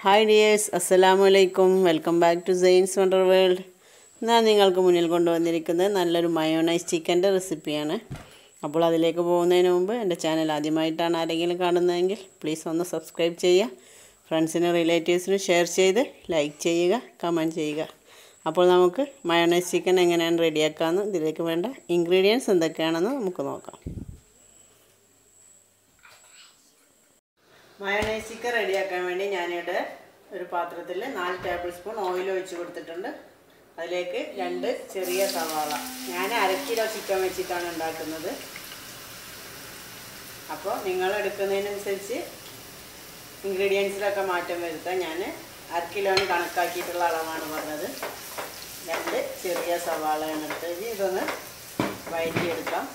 Hi dears, Assalamualaikum. Welcome back to Zain's Wonder World. ഞാൻ നിങ്ങൾക്ക് മുന്നിൽ കൊണ്ടുവന്നിരിക്കുന്നത് നല്ലൊരു മയോണൈസ് ചിക്കൻ്റെ റെസിപ്പിയാണ്. അപ്പോൾ അതിലേക്ക് പോകുന്നതിന് മുമ്പ് എൻ്റെ ചാനൽ ആദ്യമായിട്ടാണ് ആരെങ്കിലും കാണുന്നതെങ്കിൽ പ്ലീസ് ഒന്ന് സബ്സ്ക്രൈബ് ചെയ്യുക. ഫ്രണ്ട്സിനും റിലേറ്റീവ്സിനും ഷെയർ ചെയ്ത് ലൈക്ക് ചെയ്യുക, കമൻറ്റ് ചെയ്യുക. അപ്പോൾ നമുക്ക് മയോണൈസ് ചിക്കൻ എങ്ങനെയാണ് റെഡിയാക്കാമെന്ന് ഇതിലേക്ക് വേണ്ട ഇൻഗ്രീഡിയൻസ് എന്തൊക്കെയാണെന്ന് നമുക്ക് നോക്കാം. മയോണൈസ് ചിക്കൻ റെഡിയാക്കാൻ വേണ്ടി ഞാനിവിടെ ഒരു പാത്രത്തിൽ 4 ടേബിൾ സ്പൂൺ ഓയിൽ ഒഴിച്ച് കൊടുത്തിട്ടുണ്ട്. അതിലേക്ക് 2 ചെറിയ സവാള. ഞാൻ 1/2 കിലോ ചിക്കൻ വെച്ചിട്ടാണ് ഉണ്ടാക്കുന്നത്. അപ്പോൾ നിങ്ങൾ എടുക്കുന്നതിനനുസരിച്ച് ഇൻഗ്രീഡിയൻസിലൊക്കെ മാറ്റം വരുത്താം. ഞാൻ 1/2 കിലോന് കണക്കാക്കിയിട്ടുള്ള അളവാണ് പറഞ്ഞത്. 2 ചെറിയ സവാളയാണ് എടുത്തത്. ഇതൊന്ന് വഴറ്റിയെടുക്കാം.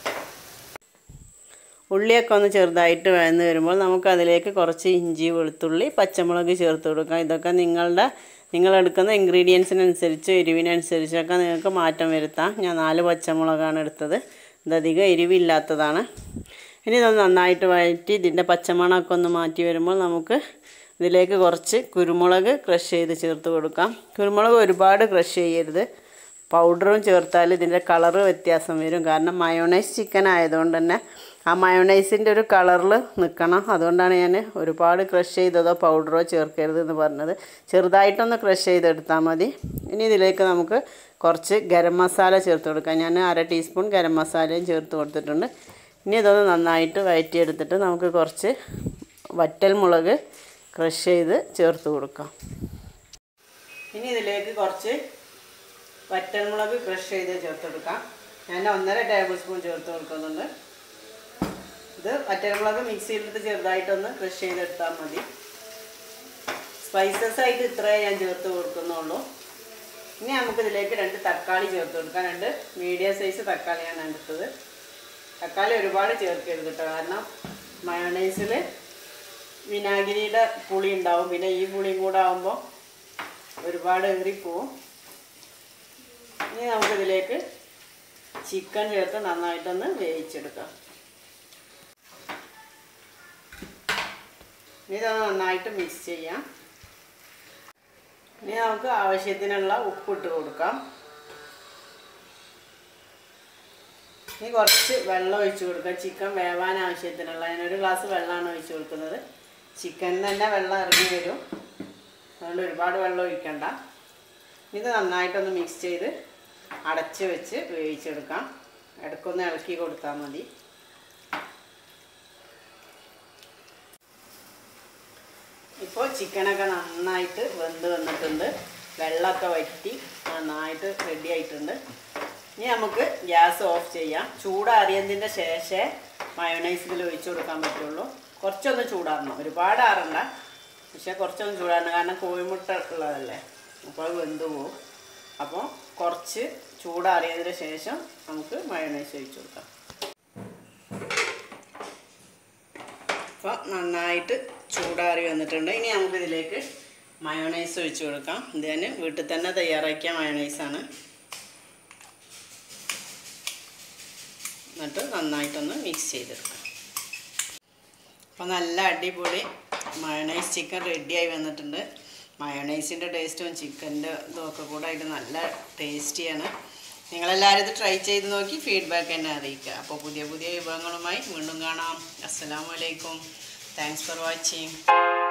ഉള്ളിയൊക്കെ ഒന്ന് ചെറുതായിട്ട് വഴന്ന് വരുമ്പോൾ നമുക്ക് അതിലേക്ക് കുറച്ച് ഇഞ്ചി, വെളുത്തുള്ളി, പച്ചമുളക് ചേർത്ത് കൊടുക്കാം. ഇതൊക്കെ നിങ്ങളെടുക്കുന്ന ഇൻഗ്രീഡിയൻസിനനുസരിച്ച് എരിവിനനുസരിച്ചൊക്കെ നിങ്ങൾക്ക് മാറ്റം വരുത്താം. ഞാൻ 4 പച്ചമുളകാണ് എടുത്തത്. ഇതധികം എരിവില്ലാത്തതാണ്. ഇനി ഇതൊന്ന് നന്നായിട്ട് വഴറ്റി ഇതിൻ്റെ പച്ചമണമൊക്കെ ഒന്ന് മാറ്റി വരുമ്പോൾ നമുക്ക് ഇതിലേക്ക് കുറച്ച് കുരുമുളക് ക്രഷ് ചെയ്ത് ചേർത്ത് കൊടുക്കാം. കുരുമുളക് ഒരുപാട് ക്രഷ് ചെയ്യരുത്. പൗഡറും ചേർത്താൽ ഇതിൻ്റെ കളറ് വ്യത്യാസം വരും. കാരണം മയോണൈസ് ചിക്കൻ ആയതുകൊണ്ട് തന്നെ ആ മയോണൈസിൻ്റെ ഒരു കളറിൽ നിൽക്കണം. അതുകൊണ്ടാണ് ഞാൻ ഒരുപാട് ക്രഷ് ചെയ്തതോ പൗഡറോ ചേർക്കരുത് എന്ന് പറഞ്ഞത്. ചെറുതായിട്ടൊന്ന് ക്രഷ് ചെയ്തെടുത്താൽ മതി. ഇനി ഇതിലേക്ക് നമുക്ക് കുറച്ച് ഗരം മസാല ചേർത്ത് കൊടുക്കാം. ഞാൻ 1/2 ടീസ്പൂൺ ഗരം മസാലയും ചേർത്ത് കൊടുത്തിട്ടുണ്ട്. ഇനി ഇതൊന്ന് നന്നായിട്ട് വഴറ്റിയെടുത്തിട്ട് നമുക്ക് കുറച്ച് വറ്റൽ മുളക് ക്രഷ് ചെയ്ത് ചേർത്ത് കൊടുക്കാം. ഇനി ഇതിലേക്ക് കുറച്ച് വറ്റൽമുളക് ക്രഷ് ചെയ്ത് ചേർത്ത് കൊടുക്കാം. ഞാൻ 1.5 ടേബിൾ സ്പൂൺ ചേർത്ത് കൊടുക്കുന്നുണ്ട്. ഇത് വറ്റൽമുളക് മിക്സിയിലിട്ട് ചെറുതായിട്ടൊന്ന് ക്രഷ് ചെയ്തെടുത്താൽ മതി. സ്പൈസസ് ആയിട്ട് ഇത്രയേ ഞാൻ ചേർത്ത് കൊടുക്കുന്നുള്ളൂ. ഇനി നമുക്കിതിലേക്ക് 2 തക്കാളി ചേർത്ത് കൊടുക്കാം. 2 മീഡിയം സൈസ് തക്കാളിയാണ് എടുത്തത്. തക്കാളി ഒരുപാട് ചേർക്കരുത് കേട്ടോ. കാരണം മയോണൈസിൽ വിനാഗിരിയുടെ പുളി ഉണ്ടാവും. പിന്നെ ഈ പുളിയും കൂടെ ആകുമ്പോൾ ഒരുപാട് ഏറിപ്പോവും. ഇനി നമുക്കിതിലേക്ക് ചിക്കൻ ചേർത്ത് നന്നായിട്ടൊന്ന് വേവിച്ചെടുക്കാം. ഇതൊന്ന് നന്നായിട്ട് മിക്സ് ചെയ്യാം. ഇനി നമുക്ക് ആവശ്യത്തിനുള്ള ഉപ്പിട്ട് കൊടുക്കാം. ഇനി കുറച്ച് വെള്ളം ഒഴിച്ച് കൊടുക്കാം. ചിക്കൻ വേവാൻ ആവശ്യത്തിനുള്ള ഞാനൊരു ഗ്ലാസ് വെള്ളമാണ് ഒഴിച്ച് കൊടുക്കുന്നത്. ചിക്കനിൽ തന്നെ വെള്ളം ഇറങ്ങി വരും. അതുകൊണ്ട് ഒരുപാട് വെള്ളം ഒഴിക്കണ്ട. ഇത് നന്നായിട്ടൊന്ന് മിക്സ് ചെയ്ത് അടച്ച് വെച്ച് വേവിച്ചെടുക്കാം. ഇടയ്ക്കൊന്ന് ഇളക്കി കൊടുത്താൽ മതി. ഇപ്പോൾ ചിക്കനൊക്കെ നന്നായിട്ട് വെന്ത് വന്നിട്ടുണ്ട്. വെള്ളമൊക്കെ വറ്റി നന്നായിട്ട് റെഡി ആയിട്ടുണ്ട്. ഇനി നമുക്ക് ഗ്യാസ് ഓഫ് ചെയ്യാം. ചൂടാറിയതിൻ്റെ ശേഷമേ മയോണൈസ് ഇതിൽ ഒഴിച്ച് കൊടുക്കാൻ പറ്റുള്ളൂ. കുറച്ചൊന്ന് ചൂടാറണം, ഒരുപാട് ആറണ്ട. പക്ഷേ കുറച്ചൊന്ന് ചൂടാറണം. കാരണം കോഴിമുട്ട ഉള്ളതല്ലേ, അപ്പോൾ അത് വെന്ത് പോവും. അപ്പോൾ കുറച്ച് ചൂടാറിയതിന് ശേഷം നമുക്ക് മയോണൈസ് ഒഴിച്ച് കൊടുക്കാം. അപ്പോൾ നന്നായിട്ട് ചൂടാറി വന്നിട്ടുണ്ട്. ഇനി നമുക്കിതിലേക്ക് മയോണൈസ് ഒഴിച്ച് കൊടുക്കാം. ഇത് ഞാൻ വീട്ടിൽ തന്നെ തയ്യാറാക്കിയ മയോണൈസാണ്. എന്നിട്ട് നന്നായിട്ടൊന്ന് മിക്സ് ചെയ്തെടുക്കാം. അപ്പോൾ നല്ല അടിപൊളി മയോണൈസ് ചിക്കൻ റെഡിയായി വന്നിട്ടുണ്ട്. മയോണൈസിൻ്റെ ടേസ്റ്റും ചിക്കൻ്റെ ഇതൊക്കെ കൂടെ ആയിട്ട് നല്ല ടേസ്റ്റിയാണ്. നിങ്ങളെല്ലാവരും ഇത് ട്രൈ ചെയ്ത് നോക്കി ഫീഡ്ബാക്ക് എന്നെ അറിയിക്കുക. അപ്പോൾ പുതിയ പുതിയ വിഭവങ്ങളുമായി വീണ്ടും കാണാം. അസ്സലാമു അലൈക്കും. Thanks for watching.